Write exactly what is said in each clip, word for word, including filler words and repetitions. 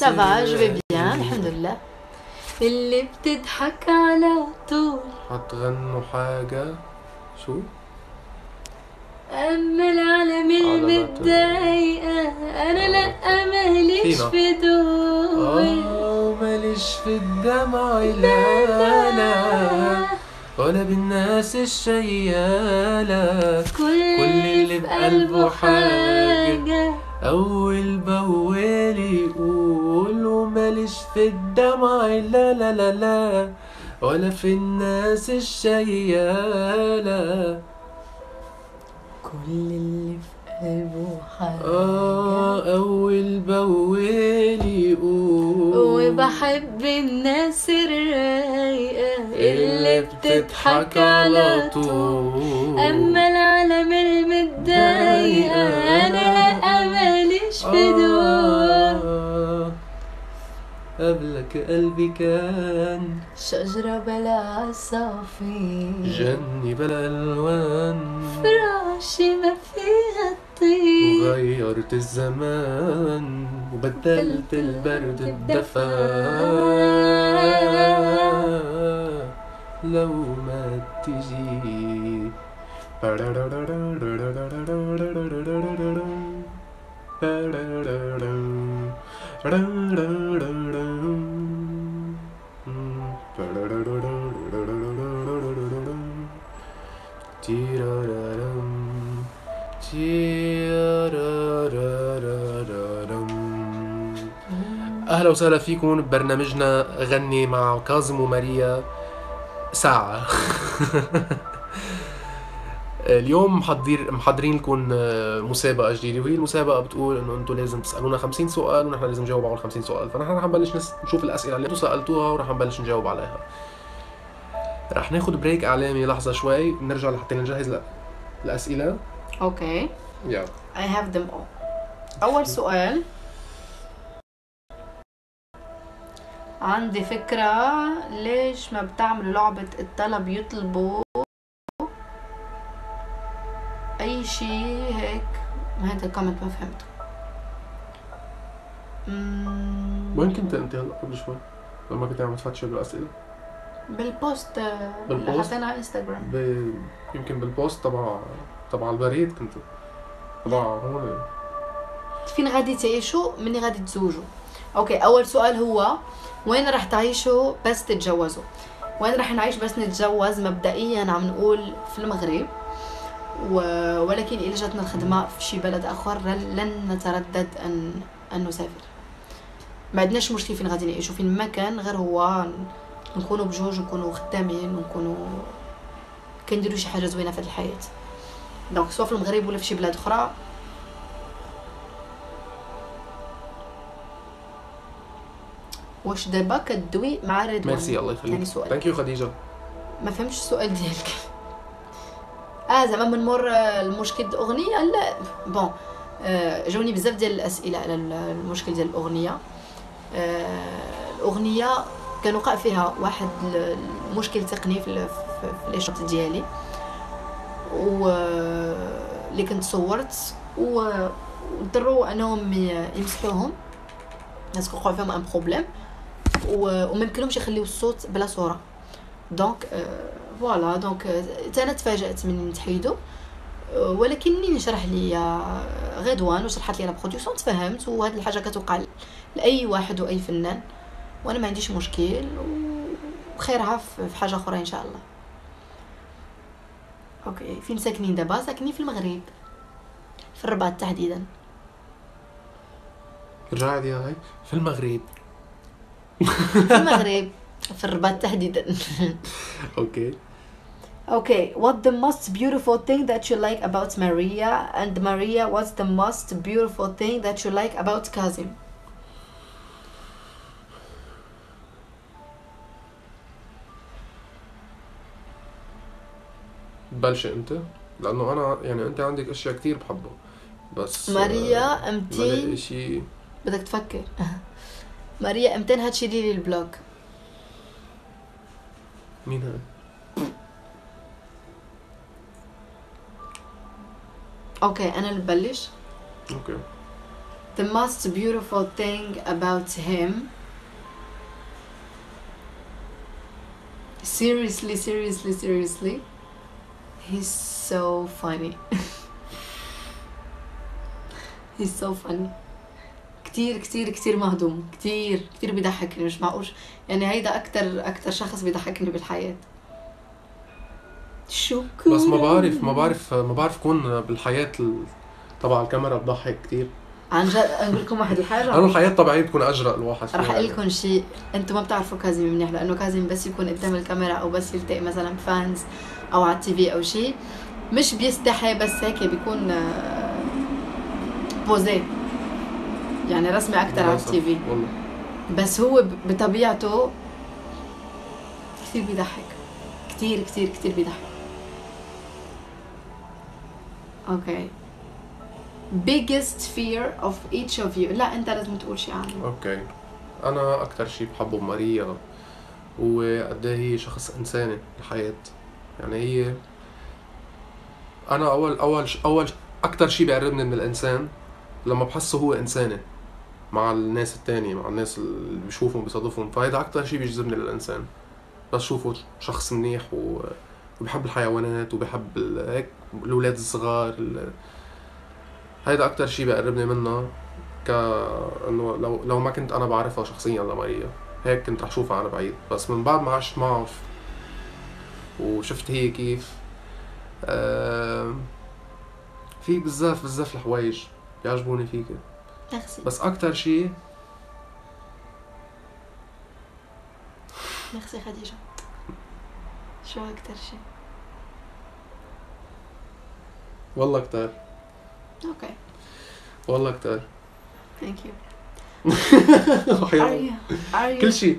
سافا جو في بيان الحمد لله. اللي بتضحك على طول هتغنوا حاجة شو؟ أما العالم المتضايقة أنا لأ ماليش في دول آه ماليش في الدمع لا لا ولا بالناس الشيالة. كل اللي بقلبه حاجة أول بأول يقول وماليش في الدمع لا لا لا لا ولا في الناس الشيالة. كل اللي في قلبه حاجة آه أول بأول يقول وبحب الناس الرايقة اللي بتضحك على طول. أما العالم المتضايقة أنا لأ ماليش في دول. قبلك قلبي كان شجرة بلا عصافير جني بلا ألوان فراشي ما فيها الطير وغيرت الزمان وبدلت البرد الدفا لو ما تجي أهلا وسهلا فيكم ببرنامجنا غني مع كاظم وماريا ساعة. اليوم محضر محضرين لكم مسابقة جديدة، وهي المسابقة بتقول إنه أنتم لازم تسألونا خمسين سؤال ونحن لازم نجاوب على خمسين سؤال. فنحن رح نبلش نشوف الأسئلة اللي أنتم سألتوها ورح نبلش نجاوب عليها. رح ناخد بريك إعلامي لحظة شوي ونرجع لحتى نجهز الأسئلة. اوكي يلا I have them all. أول سؤال، عندي فكرة ليش ما بتعملوا لعبة الطلب يطلبوا أي شي هيك؟ ما هذا الكومنت ما فهمته. وين كنت أنت هلا قبل شوي لما كنت عم تفتش بالأسئلة؟ بالبوست اللي حطينا على انستغرام. ب... يمكن بالبوست تبع تبع البريد كنت تبع هون. فين غادي تعيشوا مني غادي تزوجوا؟ اوكي اول سؤال هو وين راح تعيشوا بس تتجوزوا؟ وين راح نعيش بس نتجوز؟ مبدئيا عم نقول في المغرب، و... ولكن إذا جاتنا الخدمة في شي بلد آخر لن نتردد أن أن نسافر. ما عندناش مشكل فين غادي نعيشوا، فين ما كان، غير هو نكونوا بجوج ونكونوا خدامين ونكونوا كنديروا شي حاجة زوينة في الحياة. دونك سواء في المغرب ولا في شي بلاد أخرى. واش دابا كدوي مع رضوان؟ ميرسي الله يخليك. ثانك يو خديجة. ما فهمتش السؤال ديالك. اه زعما من مور المشكل ديال الاغنيه؟ لا بون آه جاوني بزاف ديال الاسئله على المشكل ديال الاغنيه. آه الاغنيه كان وقع فيها واحد المشكل تقني في في لي ديالي و اللي كنت صورت وضروا انهم يمسحوهم باسكو وقع فيهم ان بروبليم وما يمكنهمش يخليو الصوت بلا صوره. دونك فوالا دونك انا تفاجات من تحيدو، ولكن ملي نشرح لي غدوان وشرحت لي انا برودكسيون تفهمت، وهاد الحاجه كتوقع لاي واحد واي فنان وانا ما عنديش مشكل، وخيرها في حاجه اخرى ان شاء الله. اوكي فين ساكنين دابا؟ ساكنين في المغرب في الرباط تحديدا. رجعت يا هاي في المغرب. في المغرب في الرباط تحديدا. اوكي Okay, what the most beautiful thing that you like about Maria? And Maria, what's the most beautiful thing that you like about Kazim? بلش انت لانه انا يعني انت عندك اشياء كثير بحبها. بس ماريا امتين شيء بدك تفكر. ماريا امتين هتشيلي لي البلوج؟ مين هاي؟ اوكي انا اللي ببلش. اوكي the most beautiful thing about him, seriously seriously seriously, he's so funny. he's so funny. كتير كتير كتير مهضوم، كتير كتير بيضحكني، مش معقول يعني. هيدا أكتر أكتر شخص بيضحكني بالحياة. شكرا. بس ما بعرف ما بعرف ما بعرف كون بالحياة تبع الكاميرا بضحك كتير عن جد. أقول لكم واحد الحاجة، أنا الحياة الطبيعية بتكون أجرأ الواحد فيها. رح أقول لكم شيء، أنتم ما بتعرفوا كاظم منيح، لأنه كاظم بس يكون قدام الكاميرا أو بس يلتقي مثلا فانز أو على التي في أو شيء، مش بيستحي، بس هيك بيكون بوزي يعني رسمي أكتر على التي في. بس هو بطبيعته كتير بيضحك، كتير كتير كتير بيضحك. اوكي. biggest fear of each of you. لا انت لازم تقول شيء عنه. اوكي. انا اكتر شيء بحبه بماريا هو قد ايه هي شخص انساني بالحياة. يعني هي انا اول اول اول اكتر شيء بيقربني من الانسان لما بحسه هو انساني مع الناس التانية، مع الناس اللي بشوفهم بصادفهم. فهيدا اكتر شيء بيجذبني للانسان، بس شوفه شخص منيح وبيحب الحيوانات وبيحب هيك الاولاد الصغار. هيدا اكتر شيء بيقربني منها، كأنه لو لو ما كنت انا بعرفها شخصيا لماريا هيك كنت رح اشوفها عن بعيد، بس من بعد ما عشت معه وشفت هي كيف آه في بزاف بزاف الحوايج بيعجبوني فيك. بس اكتر شيء ميرسي خديجة. شو اكتر شيء؟ والله كتار. اوكي. والله كتار. ثانك يو. كل شيء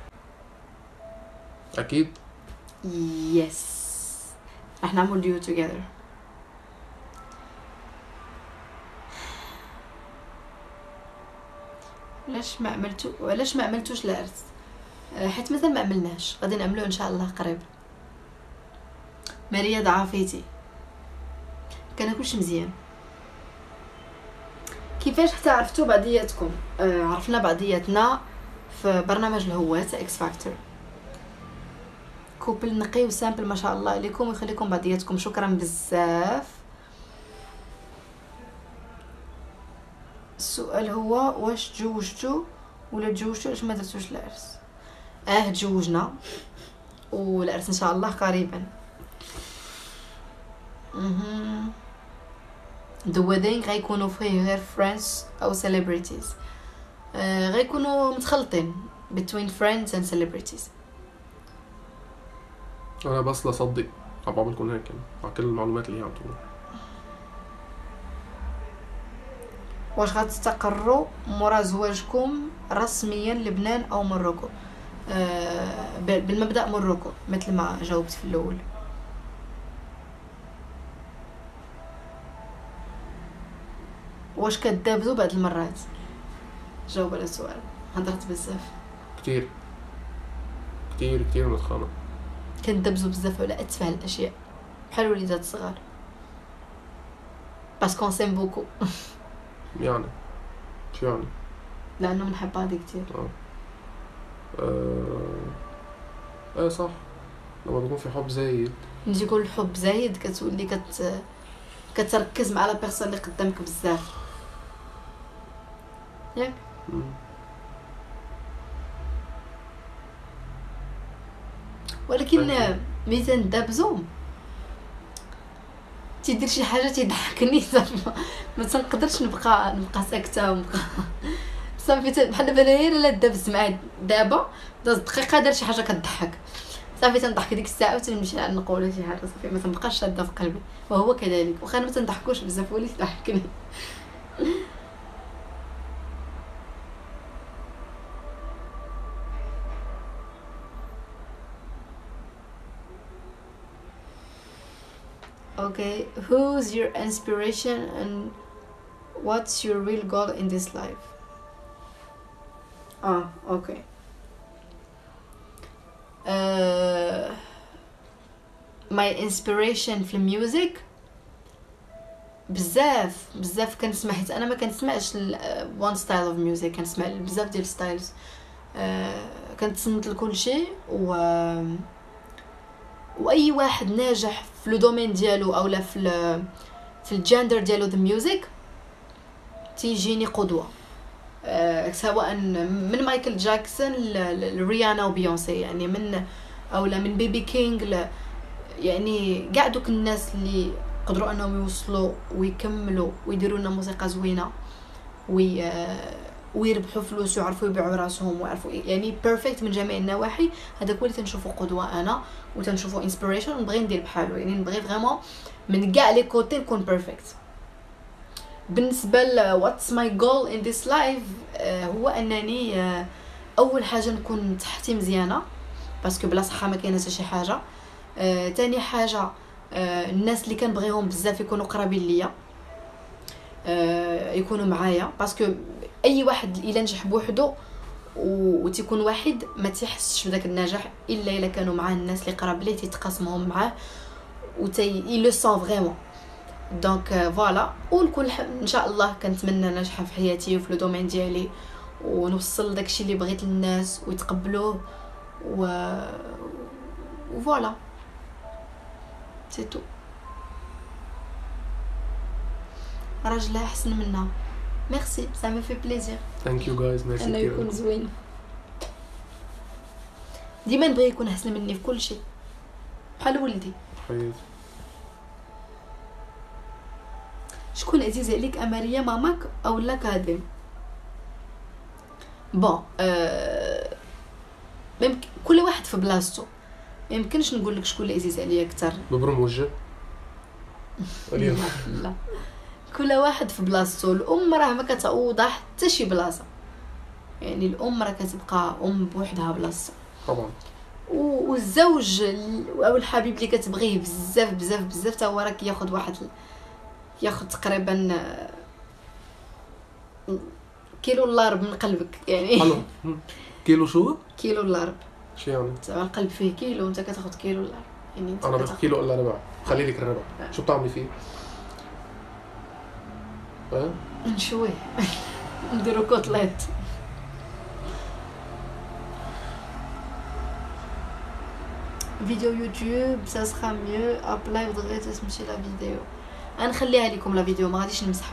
اكيد. يس رح نعمل ديو توجذر. ليش ما عملتوا ليش ما عملتوش لارث؟ حيت مثل ما عملناش غادي نعملوه ان شاء الله قريب. ماريا ضعافتي كان كلشي مزيان. كيفاش حتى عرفتوا بعضياتكم؟ آه عرفنا بعضياتنا في برنامج الهوات اكس فاكتور. كوبل نقي وسامبل ما شاء الله عليكم ويخليكم بعضياتكم. شكرا بزاف. السؤال هو واش تزوجتوا ولا تزوجتوا واش ما درتوش العرس؟ اه تزوجنا والعرس ان شاء الله قريبا. اها the wedding غيكونوا فيه غير friends او celebrities. آه غيكونوا متخلطين between friends and celebrities. انا بس لصدق عم بعملكم هيك مع كل المعلومات اللي هي عم تقول. واش غتستقروا مورا زواجكم رسميا لبنان او مروكو؟ آه بالمبدا مروكو مثل ما جاوبت في الاول. واش كدابزوا بعض المرات؟ جاوب على السؤال. هضرت بزاف. كتير كتير كتير متخانق. كندبزوا بزاف على اتفه الاشياء بحال وليدات صغار باسكو سيم بوكو. يعني شو يعني؟ لانه بنحب بعض كتير. اه اه ايه صح. لما بيكون في حب زايد نجي يقول الحب زايد كتولي كت كتركز مع لا بيرسون اللي قدامك بزاف ياك. ولكن ملي تندابزو تيدير شي حاجه تيضحكني زعما ما تنقدرش نبقى نبقى ساكته ونبقى صافي بحال دابا غير لا دابز معاه دابا داز دقيقه دار شي حاجه كتضحك صافي تنضحك ديك الساعه وتنمشي نقول شي حاجه صافي ما تنبقاش شاده في قلبي. وهو كذلك واخا ما تنضحكوش بزاف ولي تضحكني. Okay, who's your inspiration and what's your real goal in this life? Ah, okay. Uh, my inspiration في الميوزك بزاف بزاف كنسمع، حيت انا ما كنسمعش وان ستايل اوف ميوزك، كنسمع بزاف ديال ستايلز. آه كنتصنت لكل شيء، و واي واحد ناجح في لو دومين ديالو اولا في ال... في الجندر ديالو ذا ميوزك تيجيني قدوه. أه سواء من مايكل جاكسون لريانا وبيونسي، يعني من اولا من بيبي كينغ ل... يعني كاع دوك الناس اللي قدروا انهم يوصلوا ويكملوا ويديروا لنا موسيقى زوينه وي أه ويربحوا فلوس ويعرفوا يبيعوا راسهم ويعرفوا يعني بيرفكت من جميع النواحي. هذاك هو اللي تنشوفوا قدوه انا، وتنشوفوا انسبيريشن، ونبغي ندير بحاله. يعني نبغي فريمون من كاع لي كوتي نكون بيرفكت. بالنسبه ل واتس ماي جول ان ذيس لايف، هو انني آه اول حاجه نكون صحتي مزيانه، باسكو بلا صحه ما كاينه حتى شي حاجه. آه تاني حاجه آه الناس اللي كنبغيهم بزاف يكونوا قرابين ليا، آه يكونوا معايا، باسكو اي واحد الا نجح بوحده وتيكون واحد ما تيحسش بداك النجاح الا الا كانوا معاه الناس اللي قراب ليه تيتقاسمهم معاه وتي لو سون فريمون. دونك فوالا، والكل ان شاء الله كنتمنى نجح في حياتي وفي لو دومين ديالي، ونوصل داكشي اللي بغيت للناس ويتقبلوه، و فوالا سي تو. راجله احسن منها. ميرسي، ça me fait plaisir. ثانك يو جايز، ميرسي انا كثير. يكون زوين، ديما نبغي يكون احسن مني في كل شيء، بحال ولدي. حياتي. شكون عزيز عليك اماريه، ماماك او لا كاظم؟ بون أه... ممكن كل واحد في بلاصتو، ما يمكنش نقول لك شكون اللي عزيز عليا اكثر. مبروم وجه اليوم. لا، كل واحد في بلاصتو. الام راه ما كتعوض حتى شي بلاصه، يعني الام راه كتبقى ام بوحدها بلاصتها طبعا. والزوج او الحبيب اللي كتبغيه بزاف بزاف بزاف تا هو راه كياخذ واحد ياخذ تقريبا كيلو اللارب من قلبك يعني. حلو. كيلو شو؟ كيلو اللارب، شو يعني؟ زعما القلب فيه كيلو وانت كتاخذ كيلو اللارب، يعني انت انا كتاخذ باخذ كيلو الا ربع. خلي لك الربع. شو بتعملي فيه؟ ها؟ نشويه نديرو كوتليت. فيديو يوتيوب ça sera mieux ابلاي وضغيت تمشي لا فيديو. غنخليها لكم لا فيديو، ما غاديش نمسحها.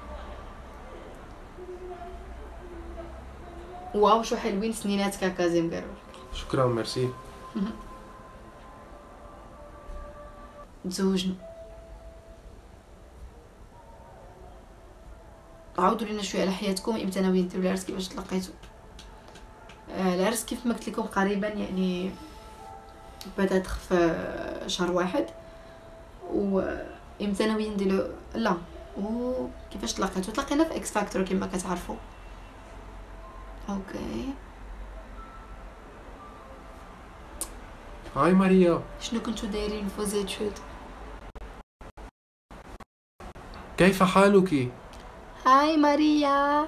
واو شو حلوين سنيناتك كازم قالوا. شكرا، ميرسي. تزوجنا، عاودوا لنا شويه على حياتكم، امتى ناويين ديروا العرس، كيفاش تلقيتوا؟ آه العرس كيف ما قلت لكم قريبا، يعني بدات في شهر واحد. وامتى ناويين نديروا؟ لا، وكيفاش تلاقيتوا؟ تلاقينا في اكس فاكتور كما كتعرفوا. اوكي، هاي ماريا، شنو كنتوا دايرين في زيتود؟ كيف حالك؟ هاي ماريا،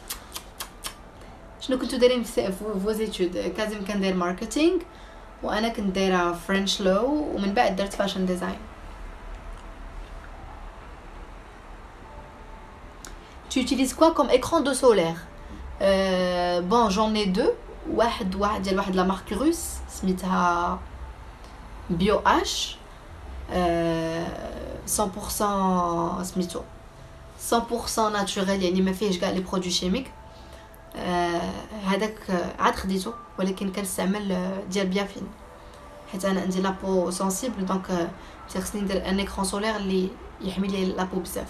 شنو كنتوا دايرين في فوزيتود؟ كازم كان داير ماركتينغ، وانا كنت دايره فرنش لو، ومن بعد درت فاشن ديزاين. Tu utilises quoi comme écran de solaire? euh, Bon, j'en ai deux. واحد واحد ديال واحد لا مارك روس سميتها بيو اش مية بالمية سميتو مية بالمية ناتوريل، يعني ما فيهش كاع لي برودوي شيميك. هذاك عاد خديته، ولكن كنستعمل ديال بيافين حيت انا عندي لابو سنسيبل، دونك خصني ندير ان اكران سولير اللي يحمي لي لابو بزاف.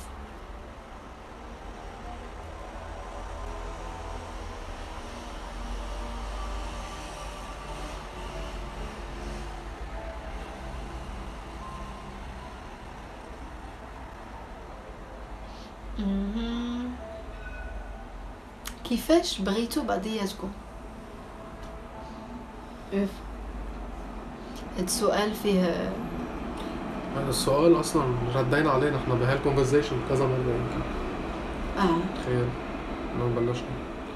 كيفاش بغيتو بعضياتكم؟ هذا السؤال فيه هذا السؤال اصلا ردينا عليه نحن بهالكونفرزيشن كذا مره يمكن. اه تخيل انه بلشنا،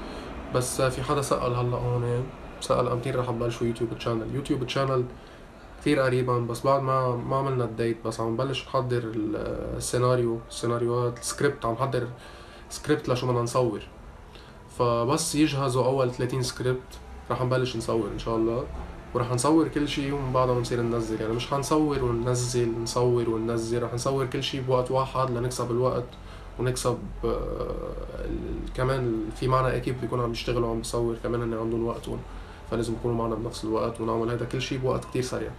بس في حدا سأل هلا هون، سأل امتين رح تبلشوا يوتيوب تشانل؟ يوتيوب تشانل كتير قريبا، بس بعد ما ما عملنا الديت، بس عم نبلش نحضر ال- السيناريو السيناريوهات السكريبت، عم نحضر سكريبت لشو بدنا نصور. فبس يجهزوا اول ثلاثين سكريبت رح نبلش نصور ان شاء الله، ورح نصور كل شيء ومن بعدها بنصير ننزل. يعني مش حنصور وننزل نصور وننزل، رح نصور كل شيء بوقت واحد لنكسب الوقت ونكسب آه، ال- كمان في معنا اكيب بيكونوا عم يشتغلوا عم بيصور كمان هن عندهم وقتهم، فلازم يكونوا معنا بنفس الوقت ونعمل هذا كل شيء بوقت كتير سريع.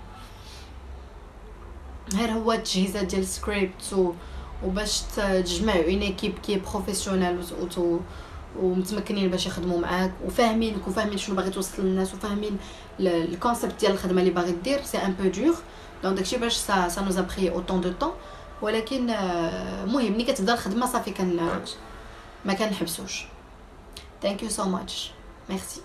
غير هو التجهيزات ديال السكريبت و... وباش تجمعوا اون ايكيب كي بروفيسيونيل و... ومتمكنين باش يخدموا معاك وفاهمينك وفاهمين شنو باغي توصل للناس وفاهمين الكونسيبت ديال الخدمه اللي باغي دير، سي ان بو دور. دونك داكشي باش سا سا نوز بري اوتون دو طون. ولكن مهم ملي كتبدا الخدمه صافي كان ما كنحبسوش. ثانك يو سو ماتش، ميرسي.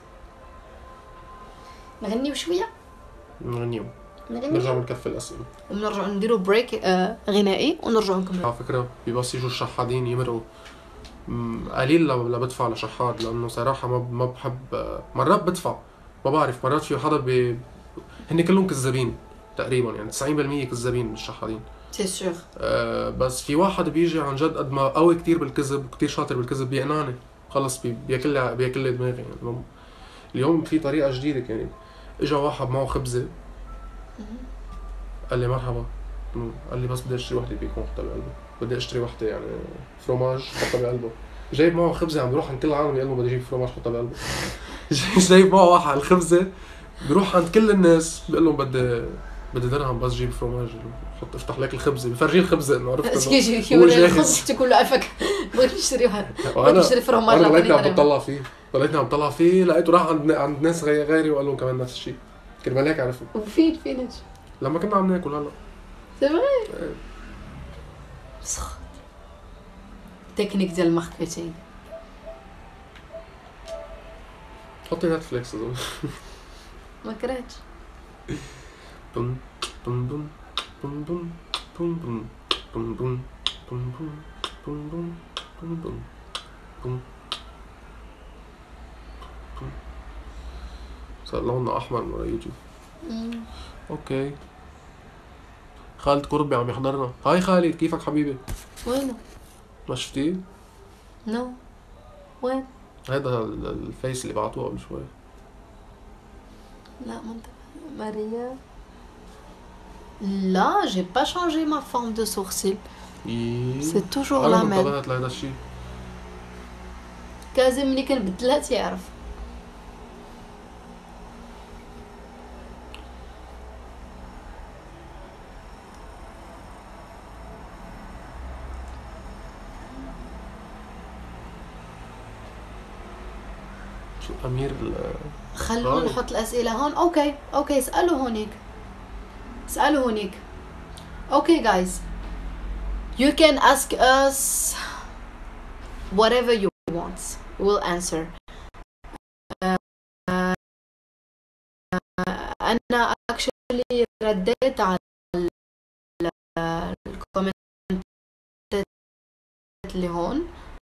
نغنيو شويه، نغنيو نغنيو نرجع نكفي الاسئله ونرجعوا نديروا بريك آه غنائي ونرجعوا نكملوا. على فكره بس يجوا الشحادين يمرقوا مم، قليل لما بدفع لشحاد، لانه صراحه ما ما بحب. مرات بدفع ما بعرف، مرات في حدا بي... هن كلهم كذابين تقريبا، يعني تسعين بالمية كذابين الشحادين. سي سور. أه بس في واحد بيجي عن جد قد ما قوي كتير بالكذب وكتير شاطر بالكذب بيقنعني خلص، بي... بياكل لي بياكل لي دماغي. يعني اليوم في طريقه جديده، يعني اجى واحد معه خبزه قال لي مرحبا، قال لي بس بدي اشتري وحده بيكون حطها بقلبه، بدي اشتري وحده يعني فروماج حطها بقلبه. جايب معه خبزه عم بيروح عند كل العالم يقول له بدي اجيب فروماج حطها بقلبه. جايب معه واحد الخبزه بيروح عند كل الناس بيقول لهم بدي بدي درهم بس جيب فروماج، حط افتح لك الخبزه، بفرجيه الخبزه انه عرفت انه هو جاهز. تقول له عفك بغيت نشتري واحد، بغيت وانا نشتري فروماج. انا لقيتني عم بطلع فيه لقيتني عم بطلع فيه لقيته راح عند عند ناس غير غيري وقال لهم كمان نفس الشيء. كرمال هيك عرفوا وفين فين لما كنا عم ناكل هلا. سي فري. سخط تكنيك ديال الماركتينغ. حطي نتفليكس اظن. ما كرهتش. بوم بوم بوم بوم بوم بوم بوم بوم بوم بوم بوم بوم بوم بوم بوم. صار لوننا احمر من يوتيوب. اوكي خالد قربي عم يحضرنا. هاي خالد، كيفك حبيبي؟ وينه؟ ما شفتيه؟ نو وين؟ هذا الفيس اللي بعتوه قبل شوي. لا منتبه. ماريا لا j'ai pas changé ma forme de sourcil. C'est toujours la même. انا انتبهت لهذا الشيء. كازم ملي كنبدلها تيعرف. شو امير ال خلونا نحط الاسئله هون. اوكي اوكي اسالوا هونيك، اسالوا هونيك. اوكي guys, you can ask us whatever you want, we'll answer. uh, انا actually رديت على الكومنتات اللي هون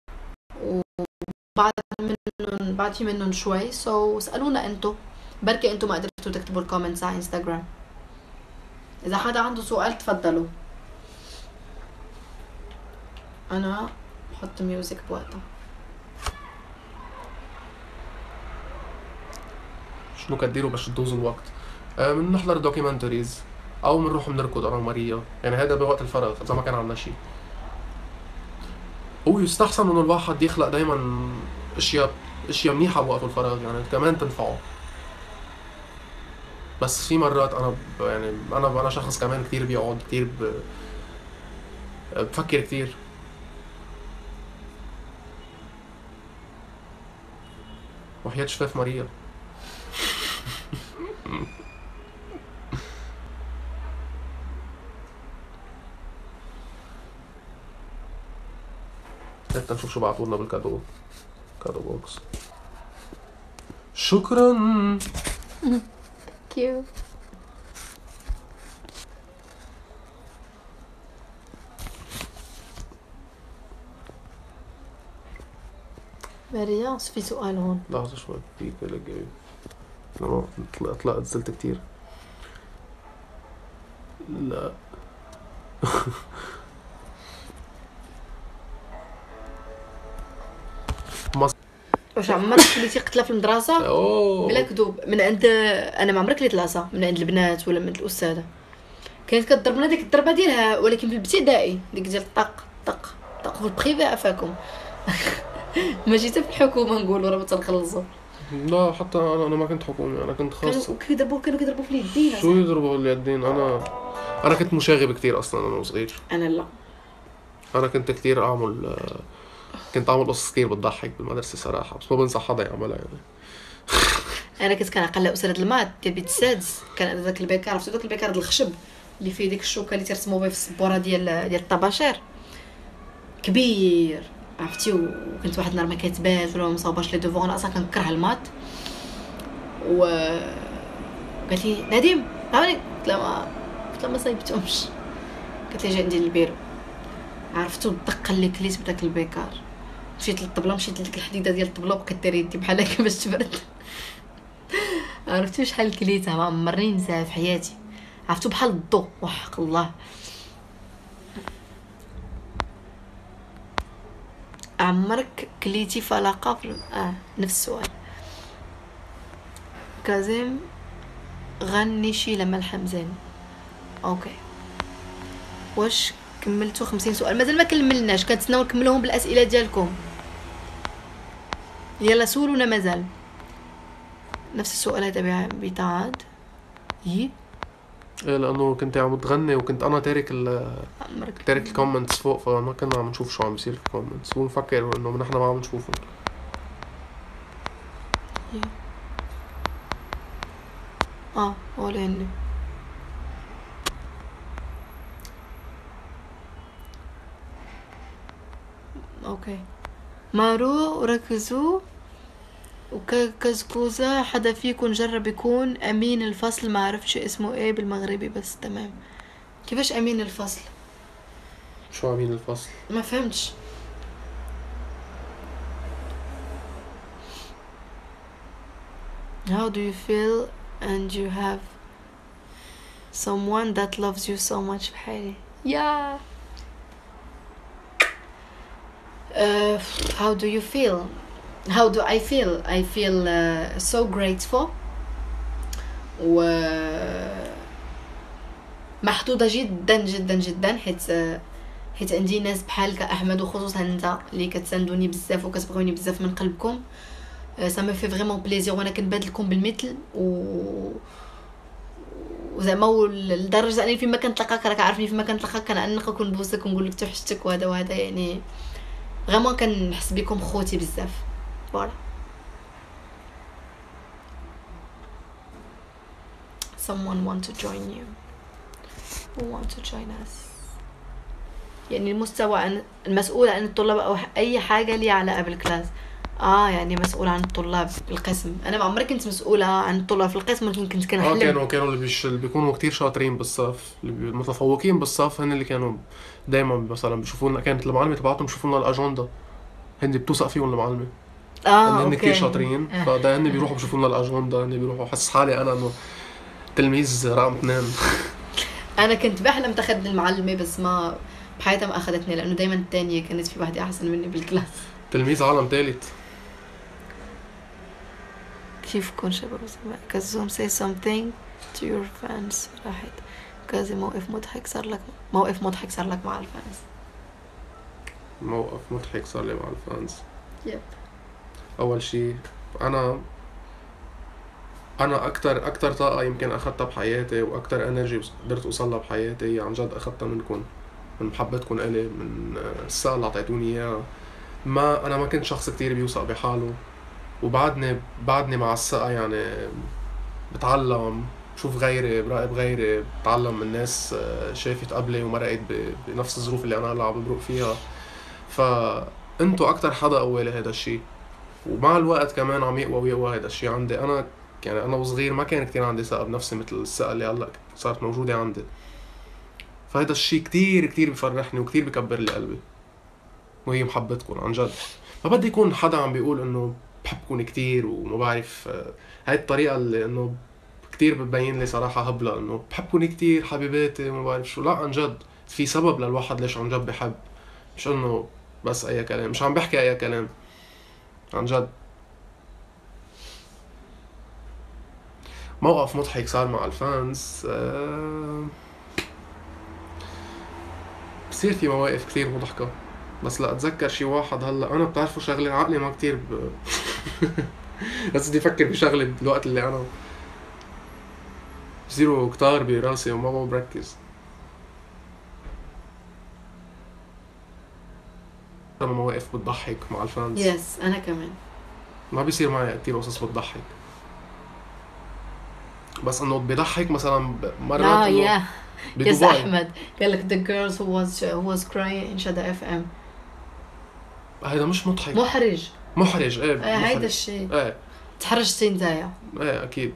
وبعد منهم بعد في منهم شوي، سو so, اسالونا انتو، بركي انتو ما قدرتوا تكتبوا الكومنتس على انستغرام. اذا حدا عنده سؤال تفضلوا. انا بحط ميوزك بوقتها. شنو كديروا باش تدوزوا الوقت؟ بنحضر دوكيومنتريز او بنروح بنركض انا وماريا، يعني هذا بوقت الفراغ اذا ما كان عندنا شيء. هو يستحسن انه الواحد يخلق دائما اشياء اشياء منيحه بوقت الفراغ، يعني كمان تنفعه. بس في مرات انا ب... يعني انا انا شخص كمان كثير بيقعد كثير ب... بفكر كثير. وحياة شفاف ماريا. هات نشوف شو بعتولنا بالكادو كادو بوكس. شكرا. كيو ماريا. في سؤال هون. لحظة شوي دقيقة لقي لما طلعت زلت كتير. لا. مص... واش عمرك كليتي قتله في المدرسه؟ اوه بلا كذوب. من عند انا ما عمرك كليت العصا من عند البنات ولا من عند الاستاذه. كانت كضربنا ديك الضربه ديالها، ولكن في الابتدائي ديك ديال طق طق طق في البريفي عفاكم. ما جيت في الحكومه نقولوا راه تنخلصوا. لا حتى انا انا ما كنت حكومي، انا كنت كانوا خاص. كيضربوا كانوا كيضربوا في اليدين. شو يضربوا اليدين؟ انا انا كنت مشاغب كتير اصلا انا وصغير. انا لا. انا كنت كتير اعمل كنت اعمل قصص كتير بتضحك بالمدرسه صراحه، بس ما بنصح حدا يعملها يعني. انا كنت كنعقل استاذه المات ديال بيت السادس. كان ذاك البيكار، عرفتوا ذاك البيكار ديال الخشب اللي فيه ديك الشوكه اللي ترسموا بها في السبوره ديال ديال الطباشير كبير، عرفتي. وكنت واحد النهار ما كاتباش ولا ما مصاوباش لي دوفور. انا اصلا كنكره المات. و قالت لي نديم عاوني، قلت لها ما قلت لها ما صايبتهمش. قالت لي جا ندير البيرو. عرفتوا الدقه اللي كليت بداك البيكار. مشيت للطبله، مشيت لديك الحديده ديال الطبله وبقيت دايره يدي بحال هكا باش تبرد. عرفتوا شحال كليتها؟ ما عمرني نساها في حياتي. عرفتوا بحال الضو وحق الله. عمرك كليتي فلاقه في اه نفس السؤال. كاظم غني شي لما الحمزان. اوكي، واش كملتوا خمسين سؤال؟ مازال ما كملناش، كنتسناو نكملوهم بالاسئله ديالكم. يلا سولونا. مازال نفس السؤال هذا بتعاد. يي ايه لانه كنت عم تغني وكنت انا تارك ال عمرك تارك الكومنتس فوق، فما كنا عم نشوف شو عم بيصير في الكومنتس، ونفكر انه نحن ما عم نشوفهم. يي. اه ولا هني. اوكي مارو ركزوا. وكزكوزة حدا فيكم جرب يكون امين الفصل؟ ما عرفش اسمه ايه بالمغربي بس تمام. كيفاش امين الفصل؟ شو امين الفصل؟ ما فهمتش. How do you feel and you have someone that loves you so much في حالي؟ yeah. Uh, how do you feel? How do I feel? I feel uh, so grateful و محظوظة جدا جدا جدا، حيت حيت عندي ناس بحالك احمد، وخصوصا انت اللي كتساندوني بزاف وكتبغوني بزاف من قلبكم. سا مي في فريمون بليزير، وانا كنبادلكم بالمثل. و وزعما لدرجه انني فيما كنتلاقاك راك عارفني، فيما كنتلاقاك كنعنقك ونبوسك ونقول لك توحشتك وهذا وهذا. يعني فريمون كنحس بكم خوتي بزاف. فوالا. someone want to join you who want to join us. يعني المستوى عن المسؤول عن الطلاب او اي حاجه لي علاقه بالكلاس. اه يعني مسؤول عن الطلاب في القسم. انا ما عمري كنت مسؤوله عن الطلاب في القسم، ولكن كنت كنحلم. اه كانوا كانوا اللي, بيش... اللي بيكونوا كتير شاطرين بالصف، اللي متفوقين بالصف، هن اللي كانوا دايما مثلا بيشوفونا. كانت المعلمه تبعتهم بيشوفونا الاجنده، هن بتوثق فيهم المعلمه. اه هن اوكي كتير شاطرين، فده هن بيروحوا بيشوفونا الاجنده، هن بيروحوا. حس حالي انا انه تلميذ رقم اثنين. انا كنت بحلم تاخذني المعلمه، بس ما بحياتها ما اخذتني، لانه دائما الثانيه كانت في واحده احسن مني بالكلاس. تلميذ عالم ثالث. كيفكم شباب؟ كزوم say something to your fans. راحت كازي موقف مضحك صار لك موقف مضحك صار لك مع الفانز. موقف مضحك صار لي مع الفانز. يب. اول شيء انا انا اكتر اكتر طاقه يمكن اخذتها بحياتي، واكتر انرجي قدرت اوصلها بحياتي عن جد اخذتها منكم، من محبتكم الي، من الثقه اللي اعطيتوني اياها. ما انا ما كنت شخص كتير بيوثق بحاله، وبعدني بعدني مع الثقه يعني بتعلم، بشوف غيري، براقب غيري، بتعلم من ناس شافت قبلي ومرقت بنفس الظروف اللي انا هلا عم بمرق فيها. فانتوا اكتر حدا قوي لي هذا الشيء، ومع الوقت كمان عم يقوى ويقوى هذا الشيء عندي. انا يعني انا وصغير ما كان كتير عندي ثقه بنفسي مثل الثقه اللي هلا صارت موجوده عندي. فهذا الشيء كتير كتير بفرحني وكتير بكبر لي قلبي، وهي محبتكم عن جد. ما بدي يكون حدا عم بيقول انه بحبكم كتير وما بعرف، هاي الطريقه اللي انه كتير بتبين لي صراحة هبلة انه بحبوني كتير حبيباتي وما بعرف شو. لا عن جد في سبب للواحد ليش عن جد بحب، مش انه بس اي كلام، مش عم بحكي اي كلام عن جد. موقف مضحك صار مع الفانز، أه... بصير في مواقف كتير مضحكة، بس لا اتذكر شي واحد هلا انا بتعرفوا شغلة عقلي ما كتير ب... بس بدي افكر بشغلة بالوقت اللي انا بصيروا كتار براسي وما بقى بركز. انا مواقف بتضحك مع الفانز. يس انا كمان ما بيصير معي كتير قصص بتضحك، بس انه بيضحك مثلا مرات اه انه يا يس بدبي. احمد قال لك the girls who was who was crying in شدا اف ام. هيدا مش مضحك، محرج. محرج. ايه آه محرج. هيدا الشيء. ايه تحرجتي نتايا. ايه اكيد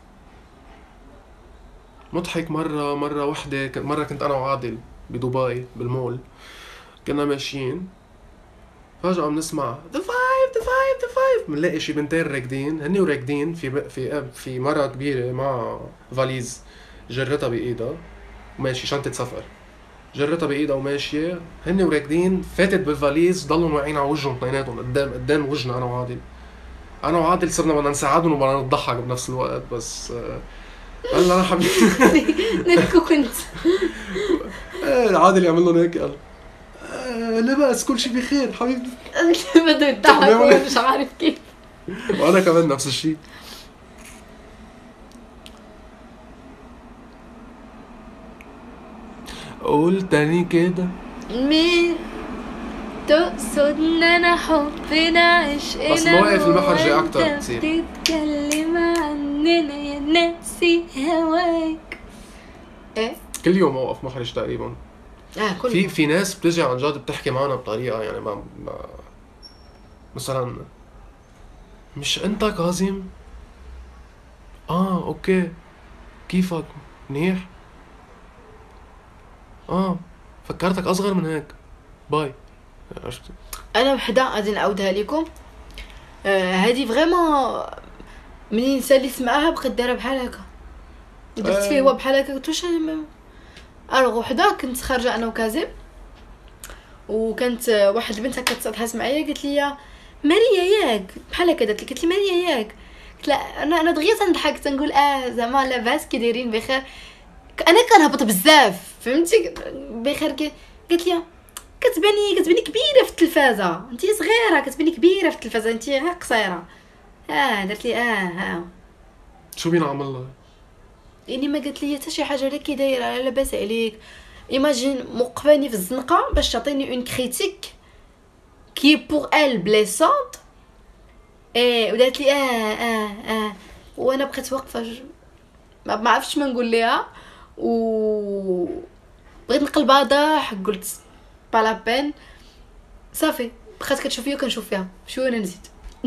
مضحك. مرة مرة وحدة كنت مرة كنت انا وعادل بدبي بالمول، كنا ماشيين فجأة بنسمع the five the five the five، بنلاقي شي بنتين راكدين، هني وراكدين في في في مرة كبيرة مع فاليز جرتها بإيدها وماشي شنطة سفر، جرتها بإيدها وماشية، هني وراكدين فاتت بالفاليز، ضلوا واقعين على وجههم اثنيناتهم قدام قدام وجهنا انا وعادل. انا وعادل صرنا بدنا نساعدهم وبدنا نضحك بنفس الوقت، بس آه، قال انا حبيبي نكو كنت آه، عادل يعمل لهم هيك، قال آه، لا بأس كل شيء بخير حبيبي، بده يضحك مش عارف كيف. وانا كمان نفس الشيء. قول تاني كده. مين تقصد ان انا حبنا عشقنا، بس مواقف المحرجة أكتر وأنت بتصير. بتتكلم عننا يا ناسي هواك. ايه كل يوم موقف محرج تقريبا. اه كل في في ناس بتجي عن جد بتحكي معنا بطريقة يعني ما, ما مثلا مش انت كاظم؟ اه اوكي كيفك منيح؟ اه فكرتك اصغر من هيك باي. عرفت؟ انا وحده غادي نعاودها لكم. آه هذه فريمون منين ساليت معاها بقيت دايره بحال هكا، درت فيه هو بحال هكا. قلت واش الوغ وحده كنت خارجه انا وكاظم، وكانت واحد البنت هكا تحاس معايا قالت لي ماريا ياك بحال هكا، قالت لي قالت لي ماريا ياك. قلت لا انا انا دغيا تنضحك تنقول اه زعما لاباس كي دايرين بخير. انا كنهبط بزاف فهمتي بخير. قالت لي كتباني كتباني كبيره في التلفازه، انت صغيره كتباني كبيره في التلفازه، انت ها قصيره. اه درت لي اه ها شو بينا عمل الله يعني ما قالت لي حتى شي حاجه ولا كي دايره لاباس عليك. ايماجين موقفاني في الزنقه باش تعطيني اون كريتيك كي بور ال بليسونت. ايه ودارت لي اه اه اه وانا بقيت واقفه ج... ما ما عرفتش ما نقول ليها، و بغيت نقلبها ضحك. قلت بالا بين صافي بقات كتشوف فيا وكنشوف فيها شو انا نزيد.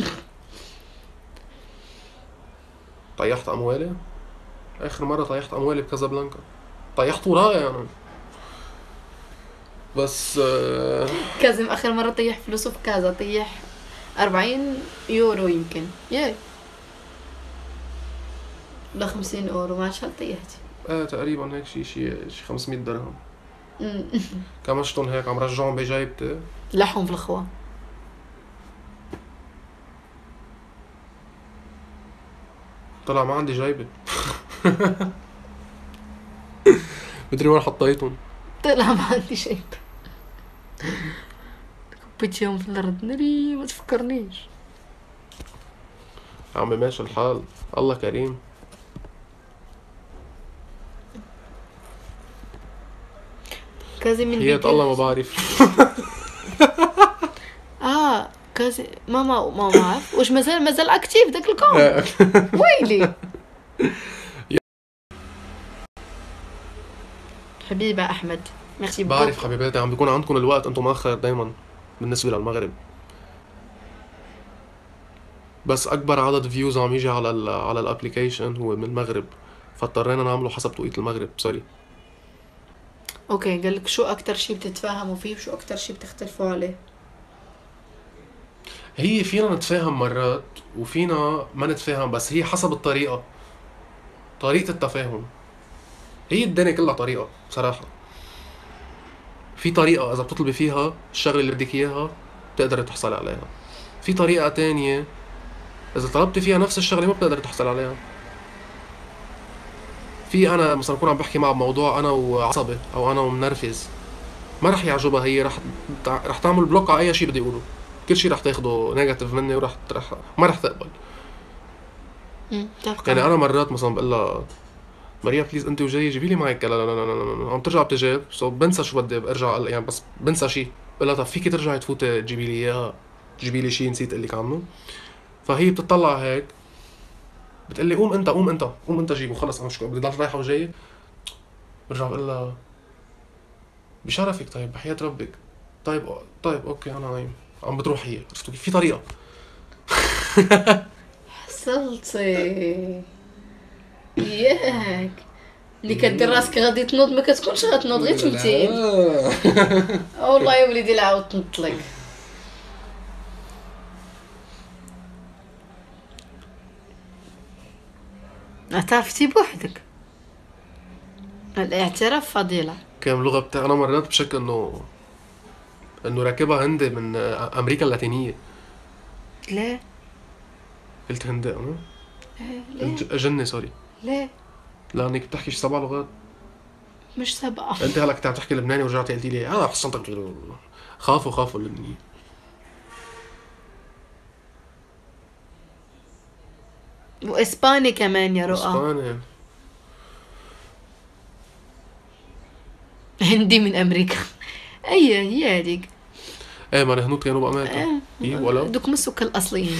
طيحت اموالي. اخر مره طيحت اموالي بكازابلانكا، طيحت ورايا انا بس آه، كازم اخر مره طيح فلوسه في كازا طيح أربعين يورو يمكن ياي لا خمسين اورو ما شحال طيحتي. اه تقريبا هيك شي شي شي خمسمية درهم أمم. كمشتون هيك عم رجعهم بجايبتي. لحهم في الخوا. طلع ما عندي جايبه مدري وين حطيتهم. طلع ما عندي شيء كبيتيهم في الارض نري ما تفكرنيش. عمي ماشي الحال الله كريم. كازم من حياة بيتي الله ما بعرف اه كازم ماما ما ما عارف واش مازال مازال اكتيف داك الكون. ويلي حبيبه احمد ميرسي بوكو. بعرف حبيباتي عم بيكون عندكم الوقت انتم مأخر دايما بالنسبة للمغرب، بس اكبر عدد فيوز عم يجي على ال على الابليكيشن هو من المغرب، فاضطرينا نعمله حسب توقيت المغرب. سوري. اوكي قال لك شو اكتر شيء بتتفاهموا فيه وشو اكتر شيء بتختلفوا عليه؟ هي فينا نتفاهم مرات وفينا ما نتفاهم، بس هي حسب الطريقة. طريقة التفاهم. هي الدنيا كلها طريقة بصراحة. في طريقة إذا بتطلبي فيها الشغلة اللي بدك إياها بتقدري تحصلي عليها. في طريقة تانية إذا طلبتي فيها نفس الشغلة ما بتقدري تحصلي عليها. في أنا مثلا أكون عم بحكي معها بموضوع أنا وعصبي أو أنا ومنرفز، ما رح يعجبها، هي رح رح تعمل بلوك على أي شيء بدي أقوله، كل شيء رح تاخده نيجاتيف مني ورح رح ما رح تقبل. يعني أنا مرات مثلا بقول لها ماريا بليز انت وجاي جيبي لي معك، لا لا لا لا لا عم ترجع بتجيب سو بنسى شو بدي ارجع يعني، بس بنسى شيء بقول لها طب فيكي ترجعي تفوتي تجيبي لي اياها، تجيبي لي شيء نسيت اقول لك عنه. فهي بتطلع هيك بتقول لي قوم انت قوم انت قوم انت جيبه خلص انا مش بدي ضل رايحه وجايه. برجع بقول لها بشرفك طيب بحياة ربك طيب طيب اوكي انا نايم، عم بتروح هي. عرفتوا كيف في طريقه. حصلتي ياك اللي كدير راسك غادي تنوض ما كتكونش غتنوض غير تمثيل. والله يا وليدي لا عاود تنطلق. اعترفتي بوحدك، الاعتراف فضيلة. كان لغة بتاع انا مرات بشك انه انه راكبها هندي من امريكا اللاتينية. ليه؟ قلت هندي انا؟ ليه؟ جنة سوري. ليه؟ لانك بتحكي سبع لغات. مش سبعة. انت هلا كنت عم تحكي لبناني ورجعتي قلتي لي اه حصلتك. خافوا خافوا اللبنانيين. واسباني كمان يا رؤى. اسباني. هندي من امريكا. اي هي هذيك. ايه ما الهنود كانوا بامريكا. ايه ايه ولا دوك مسوك الاصليين.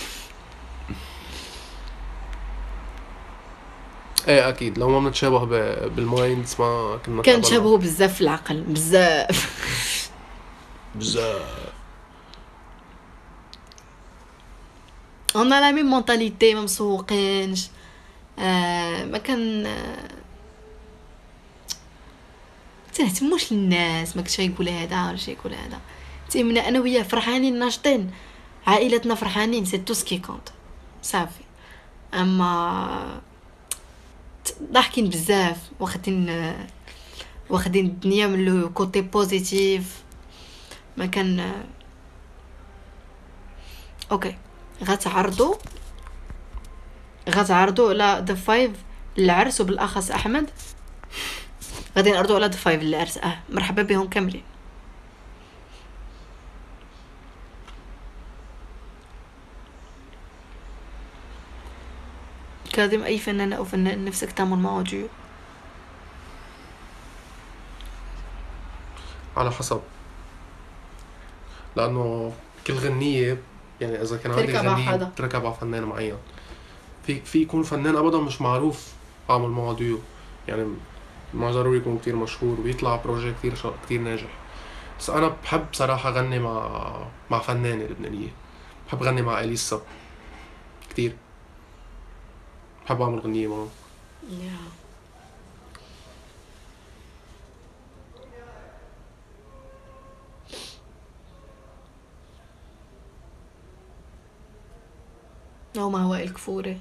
ايه اكيد لو ما بنتشابه بالمايندز ما كنا كان شبهه بزاف في العقل بزاف. بزاف. on a la même mentalité ما مسوقينش. آه ما كان آه تهتموش للناس، ما كنتش يقول هذا ولا شي يقول هذا. تيمنا انا وياه فرحانين ناشطين، عائلتنا فرحانين، سي تو سكي كونت صافي. اما ضاحكين بزاف، واخدين واخدين الدنيا من لو كوتي بوزيتيف. ما كان اوكي. غتعرضوا غتعرضوا على ذا فايف العرس، وبالاخص احمد غادي نعرضوا على ذا فايف العرس. اه مرحبا بهم كاملين. كاظم اي فنان او فنان نفسك تعمل معه ديو؟ على حسب، لانه كل غنية يعني اذا كان عندي غنية بتركب على فنان معين. في في يكون فنان ابدا مش معروف اعمل معه ديو، يعني ما ضروري يكون كتير مشهور ويطلع بروجي كتير شا... كتير ناجح. بس انا بحب صراحة غني مع مع فنانة لبنانية. بحب غني مع اليسا كتير، بحب اعمل غنية معه. yeah. او مع وائل كفوري.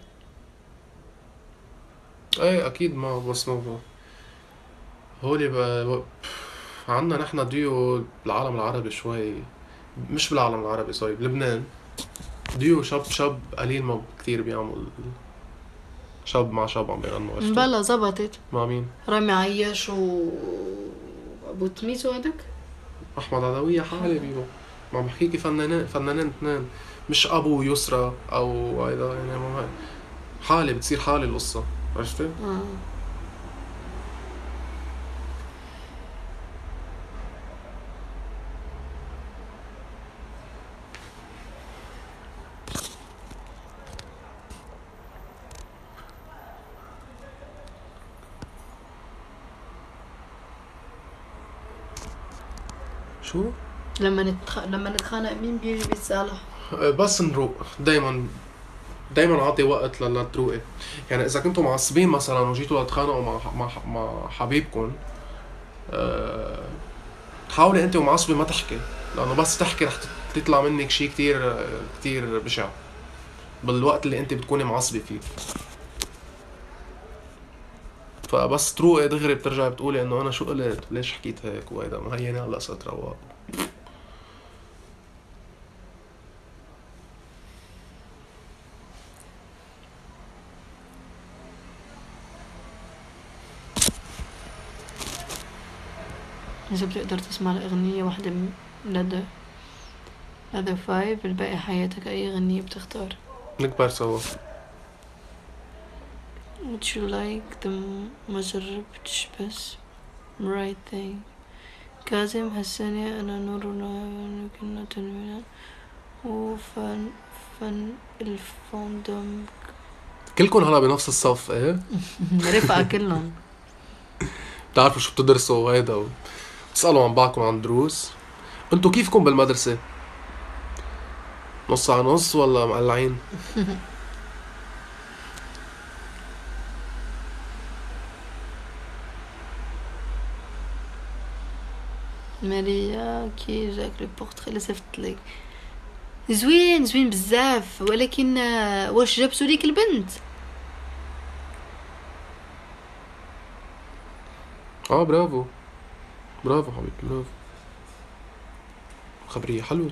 ايه اكيد ما بس ما هولي ب... عنا نحن ديو بالعالم العربي شوي، مش بالعالم العربي سوري بلبنان ديو شاب شاب قليل ما كتير بيعمل شاب مع شاب عم بيغنوا. بلا زبطت مع مين؟ رامي عياش و ابو تميس وهداك احمد عدوية حالي بيبو. ما بحكيكي فنانين فنانين اثنين، مش ابو يسرى او هيدا يعني ما حالي بتصير حالي القصة. عرفتي؟ آه. شو؟ لما نتخ... لما نتخانق مين بيجي بيتصالح؟ بس نروق دايما دايما اعطي وقت للا تروقي. يعني اذا كنتوا معصبين مثلا وجيتوا تتخانقوا مع مع مع حبيبكم، أه... حاولي انت ومعصبه ما تحكي، لانه بس تحكي رح تطلع منك شيء كتير كتير بشع بالوقت اللي انت بتكوني معصبه فيه. فبس تروقي دغري بترجعي بتقولي انه انا شو قلت ليش حكيت هيك وهيدا مهينه هلا صرت رواق. إذا بتقدر تسمع الأغنية واحدة من لدى لدى فايف الباقي حياتك أي أغنية بتختار؟ نكبر سوا. Would you like the ما جربتش بس right thing. كاظم هالسنة أنا نورنا كنا تنمينا وفن فن الفندم كلكم هلا بنفس الصف ايه؟ رفقة كلهم. بتعرفوا شو بتدرسوا وهيدا بتسألوا عن بعضكم عن دروس. انتو كيفكم بالمدرسة؟ نص على نص ولا مقلعين؟ ماريا كي جاك لو بورتري اللي صيفط لك زوين زوين بزاف، ولكن واش جابتو ليك البنت؟ اه برافو برافو حبيبي برافو. خبرية حلوة.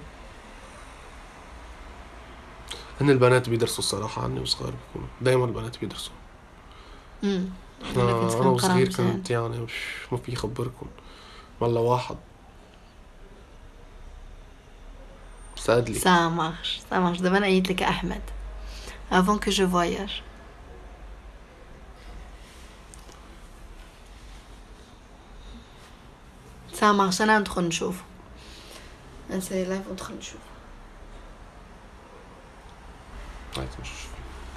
هن البنات بيدرسوا الصراحة عني وصغار بيكونوا دايما البنات بيدرسوا. امم احنا انا وصغير كنت يعني مش ما في خبركم والله واحد. sadly. Ça marche, ça marche. دابا انا قلت لك احمد avant que je voyage. ça marche. انا ندخل نشوف انسى لايف وندخل نشوف. هاي نشوف.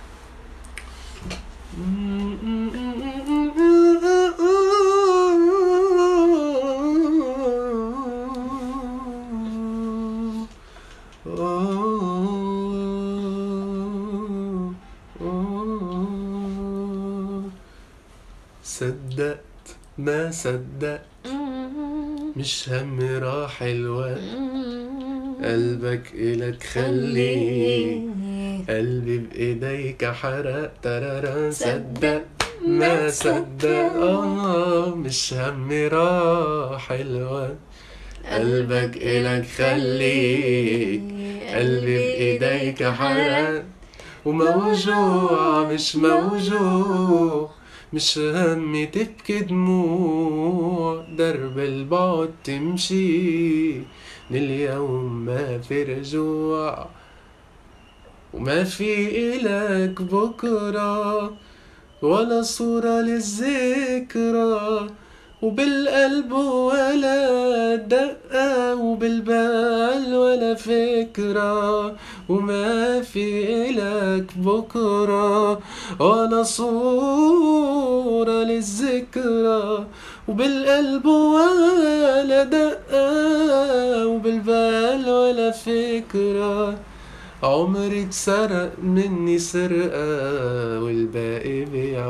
صدقت ما صدقت مش هم راح الوقت قلبك إلك خلي قلبي بإيديك حرق ترارا. صدقت ما صدقت آه مش هم راح الوقت قلبك إلك خلي قلبي بإيديك حرق وموجوع مش موجوع مش همي تبكي دموع درب البعد تمشي لليوم ما في رجوع وما في إلك بكرة ولا صورة للذكرى وبالقلب ولا دقة وبالبال ولا فكرة وما في إلك بكرة ولا صورة للذكرى وبالقلب ولا دقة وبالبال ولا فكرة عمري اتسرق مني سرقة والباقي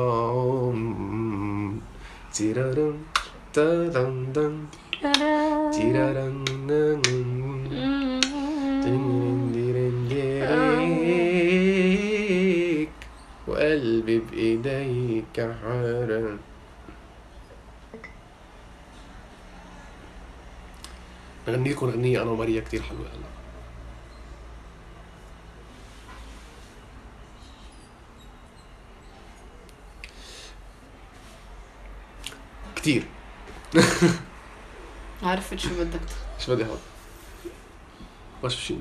بيعوم تيرارم تارم دم تيرارم ديريك وقلبي بإيديك حرام. نغني لكم أغنية أنا وماريا كتير حلوة هلا. كتير. عرفت شو بدك شو بدي هاد بس شو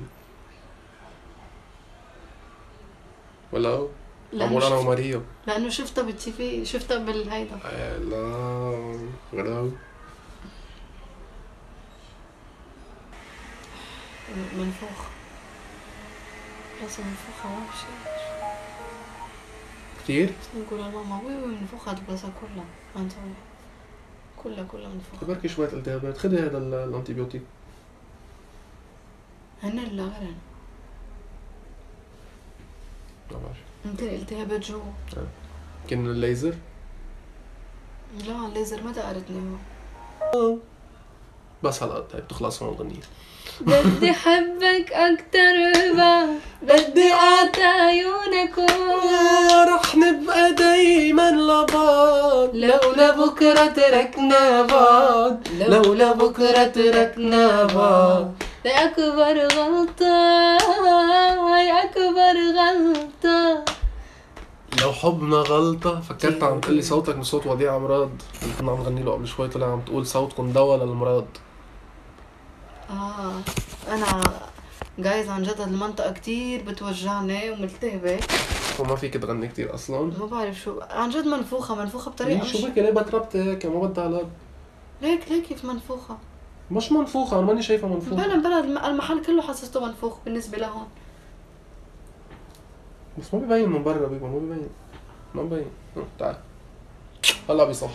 ولا هو عمول انا وماريا لانه شفتها بالتي في شفتها بالهيدا لا غراو منفوخ بس منفوخة ما في شيء كتير. نقول لماما وي وي منفوخة البلاصة كلها انت كلها كلها منفوخة. بركي شوية التهابات خدي هذا الانتيبيوتيك. هن لا غير ما بعرف يمكن التهابات جوا. يمكن الليزر. لا الليزر ما دقرتني هو بس هلا هي بتخلص هون الغنية. بدي حبك أكتر بقى بدي أعطي عيونك رح نبقى دايما لبعض لولا بكرة تركنا بعض، لولا بكرة تركنا بعض. يا أكبر غلطة، يا أكبر غلطة. لو حبنا غلطة. فكرت عم تقلي صوتك من صوت وديع مراد اللي كنا عم نغني له قبل شوي، طلع عم تقول صوتكم دواء للمراد. آه أنا جايز عن جد المنطقة كتير بتوجعني وملتهبة، وما فيك تغني كتير أصلا. ما بعرف شو عن جد، منفوخة منفوخة بطريقة شو مش بك ليه بتربت هيك؟ ما بدها علاج. ليك ليك كيف منفوخة؟ مش منفوخة، أنا ماني شايفها منفوخة. بلا بلا الم- المحل كله حسسته منفوخ بالنسبة لهون. بس ما بيبين من برا بيبا، ما بيبين، ما بيبين. تعال هلا بيصح.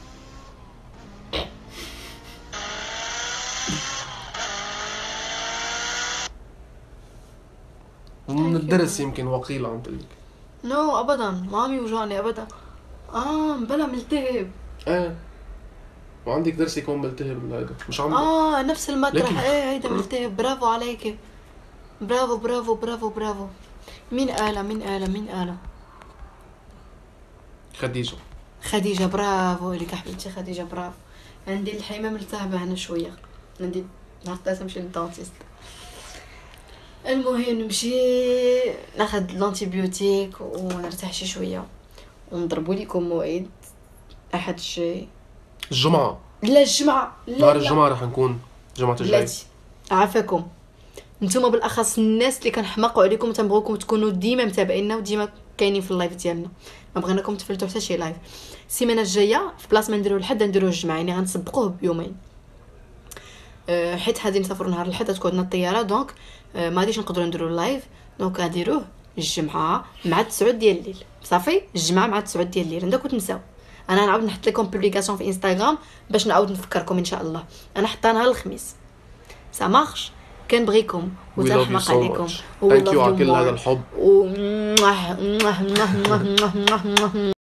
من الدرس يمكن وقيل عم تقلك. نو no, ابدا ما عم يوجعني ابدا. اه بلا ملتهب. ايه وعندك درس يكون ملتهب هيدا مش عم اه نفس المطرح. لكن... ايه هيدا ملتهب. برافو عليك، برافو برافو برافو برافو. مين قالها مين قالها مين قالها؟ خديجة. خديجة برافو لك حبيبتي خديجة برافو. عندي الحيمة ملتهبة هنا شوية، عندي نحتاج نمشي للدانتيست. المهم نمشي ناخد الانتيبيوتيك ونرتاح شي شوية ونضربوا لكم موعد احد الشيء. الجمعة. لا الجمعة لا نهار لا. الجمعة رح نكون جمعة الجاي. بلاتي عافاكم نتوما بالاخص الناس اللي كنحماقوا عليكم، تنبغيكم تكونوا ديما متابعينا وديما كاينين في اللايف ديالنا، ما بغيناكم تفلتوا حتى شي لايف. السيمانه الجايه في بلاصه ما نديروا الحد نديروا الجمعه، يعني غنسبقوه بيومين أه حيت غادي نسافروا نهار الحد تكون عندنا الطياره، دونك أه ما غاديش نقدروا نديروا اللايف، دونك غنديروه الجمعه مع تسعة ديال الليل. صافي الجمعه مع تسعة ديال الليل عندكم تنساو. انا نعاود نحط لكم بوبليكاسيون في انستغرام باش نعاود نفكركم ان شاء الله. انا حطها نهار الخميس سا مارش. كنبغيكم وتنحماق عليكم. ثانك يو على كل هذا الحب. و